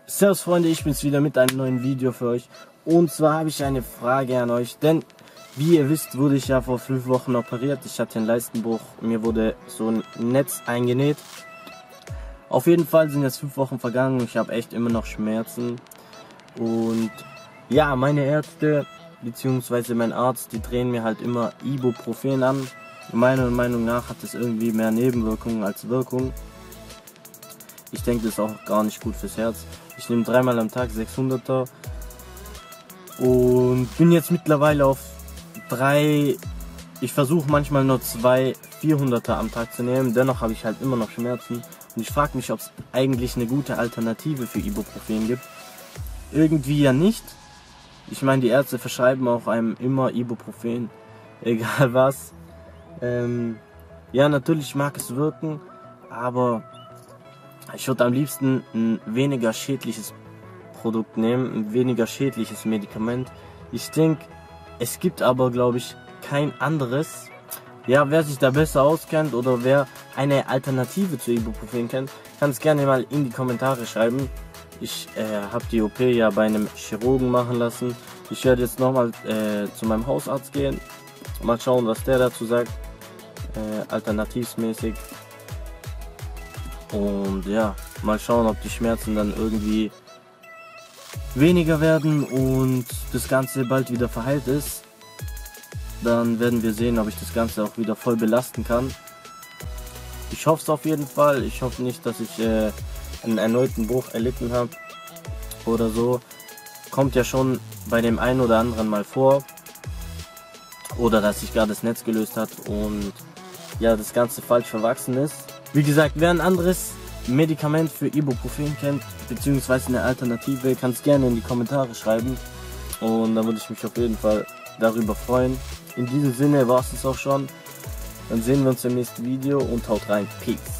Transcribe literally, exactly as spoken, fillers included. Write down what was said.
Servus Freunde, ich bin's wieder mit einem neuen Video für euch. Und zwar habe ich eine Frage an euch, denn wie ihr wisst, wurde ich ja vor fünf Wochen operiert. Ich hatte einen Leistenbruch, mir wurde so ein Netz eingenäht. Auf jeden Fall sind jetzt fünf Wochen vergangen und ich habe echt immer noch Schmerzen. Und ja, meine Ärzte bzw. mein Arzt, die drehen mir halt immer Ibuprofen an. Meiner Meinung nach hat es irgendwie mehr Nebenwirkungen als Wirkung. Ich denke, das ist auch gar nicht gut fürs Herz. Ich nehme dreimal am Tag sechshunderter und bin jetzt mittlerweile auf drei. Ich versuche manchmal nur zwei vierhunderter am Tag zu nehmen. Dennoch habe ich halt immer noch Schmerzen. Und ich frage mich, ob es eigentlich eine gute Alternative für Ibuprofen gibt. Irgendwie ja nicht. Ich meine, die Ärzte verschreiben auch einem immer Ibuprofen, egal was. Ähm, ja, natürlich mag es wirken, aber ich würde am liebsten ein weniger schädliches Produkt nehmen, ein weniger schädliches Medikament. Ich denke, es gibt aber, glaube ich, kein anderes. Ja, wer sich da besser auskennt oder wer eine Alternative zu Ibuprofen kennt, kann es gerne mal in die Kommentare schreiben. Ich äh, habe die O P ja bei einem Chirurgen machen lassen. Ich werde jetzt nochmal äh, zu meinem Hausarzt gehen. Mal schauen, was der dazu sagt. Äh, alternativsmäßig. Und ja, mal schauen, ob die Schmerzen dann irgendwie weniger werden und das Ganze bald wieder verheilt ist. Dann werden wir sehen, ob ich das Ganze auch wieder voll belasten kann. Ich hoffe es auf jeden Fall. Ich hoffe nicht, dass ich äh, einen erneuten Bruch erlitten habe oder so. Kommt ja schon bei dem einen oder anderen mal vor. Oder dass sich gerade das Netz gelöst hat und ja, das Ganze falsch verwachsen ist. Wie gesagt, wer ein anderes Medikament für Ibuprofen kennt, beziehungsweise eine Alternative, kann es gerne in die Kommentare schreiben. Und dann würde ich mich auf jeden Fall darüber freuen. In diesem Sinne war es das auch schon. Dann sehen wir uns im nächsten Video und haut rein. Peace.